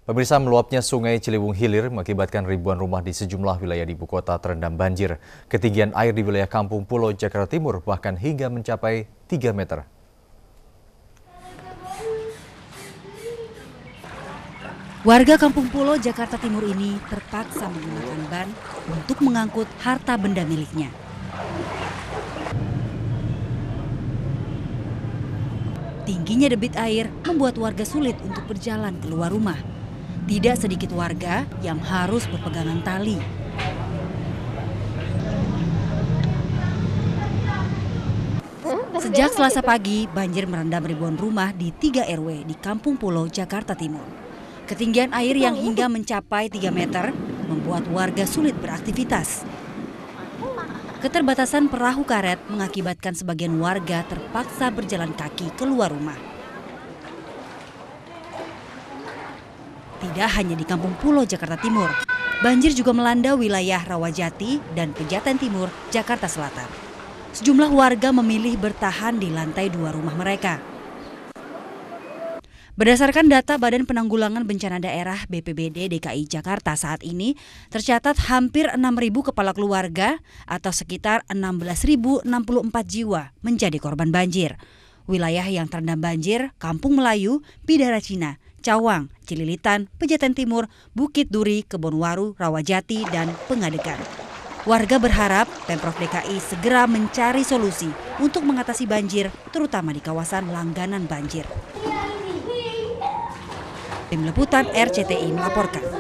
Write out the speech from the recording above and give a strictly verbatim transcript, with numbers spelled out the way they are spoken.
Pemirsa, meluapnya Sungai Ciliwung Hilir mengakibatkan ribuan rumah di sejumlah wilayah di ibu kota terendam banjir. Ketinggian air di wilayah Kampung Pulo, Jakarta Timur bahkan hingga mencapai tiga meter. Warga Kampung Pulo, Jakarta Timur ini terpaksa menggunakan ban untuk mengangkut harta benda miliknya. Tingginya debit air membuat warga sulit untuk berjalan keluar rumah. Tidak sedikit warga yang harus berpegangan tali. Sejak Selasa pagi, banjir merendam ribuan rumah di tiga R W di Kampung Pulo, Jakarta Timur. Ketinggian air yang hingga mencapai tiga meter membuat warga sulit beraktivitas. Keterbatasan perahu karet mengakibatkan sebagian warga terpaksa berjalan kaki keluar rumah. Tidak hanya di Kampung Pulo, Jakarta Timur, banjir juga melanda wilayah Rawajati dan Pejaten Timur, Jakarta Selatan. Sejumlah warga memilih bertahan di lantai dua rumah mereka. Berdasarkan data Badan Penanggulangan Bencana Daerah B P B D D K I Jakarta saat ini, tercatat hampir enam ribu kepala keluarga atau sekitar enam belas ribu enam puluh empat jiwa menjadi korban banjir. Wilayah yang terendam banjir, Kampung Melayu, Bidara Cina, Cawang, Cililitan, Pejaten Timur, Bukit Duri, Kebonwaru, Rawajati, dan Pengadegan. Warga berharap Pemprov D K I segera mencari solusi untuk mengatasi banjir, terutama di kawasan langganan banjir. Tim Liputan R C T I melaporkan.